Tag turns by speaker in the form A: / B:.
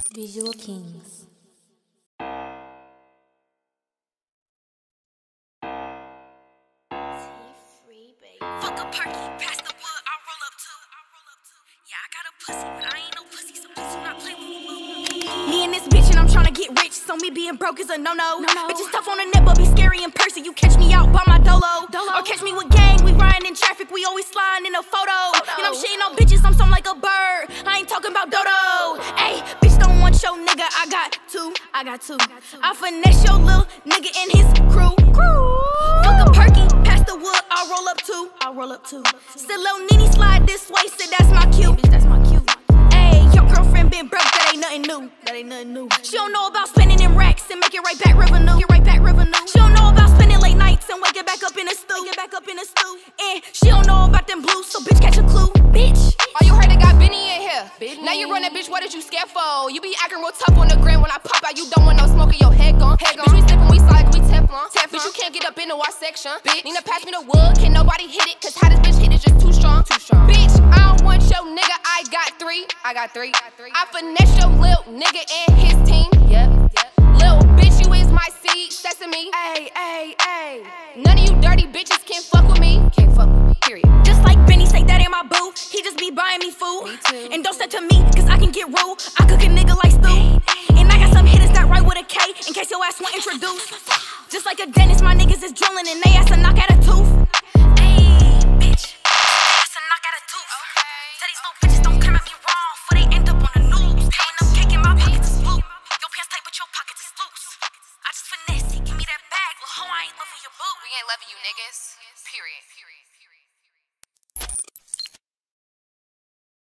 A: VizualKingz.
B: Fuck a perky, pass the wood, I'll roll up too. Yeah, I got a pussy, but I ain't no pussy, so please do not play with me. Me and this bitch and I'm tryna get rich, so me being broke is a no-no. Bitches tough on the net, but be scary in person. You catch me out by my dolo. Or catch me with gang, we riding in traffic, we always sliding in a photo. And I'm shitting on bitches, I'm something like a bird. I ain't talking about dodo. Ayy, bitch don't want your nigga, I got two. I finesse your little nigga and his crew. Fuck a perky, pass the wood, I'll roll up too. Still little Nene slide this way, said that's my cue. Ayy, your girlfriend been broke, that ain't nothing new. She don't know about spending them racks and make it right back revenue. She don't know about spending late nights and waking back up in the stew. And she don't know about them blues, so bitch catch a clue, bitch.
C: Oh, you heard they got Bidney in here. Now you running, bitch, what did you scared for? You be acting real tough on the gram. When I pop out, you don't want no smoke in your head gone. Bitch, we slippin', we slide, we Teflon. Bitch, you can't get up into our section. Bitch, Nina, pass me the wood, can nobody hit it? Cause how this bitch hit it just too strong. Bitch, I don't want your nigga, I got three. I finesse your lil nigga and his team. Lil bitch, you is my seed, sesame. Ayy. None of you dirty bitches can fuck with me. Period.
B: Just like Bidney say that ain't my boo. He just be buying me food. And don't say to me, cause I can get rude. I cook a nigga like stew. And I got some hitters that write with a K, in case your ass want introduced. Just like a dentist, my niggas is drilling and they ass to knock at a tooth. Ayy, bitch, ass to knock at a tooth. Tell these little bitches don't come at me wrong, for they end up on the news. Ain't no cake in my pockets is blue. Your pants tight but your pockets is loose. I just finesse it, give me that bag, lil' hoe, I ain't loving your boo.
C: We ain't loving you niggas.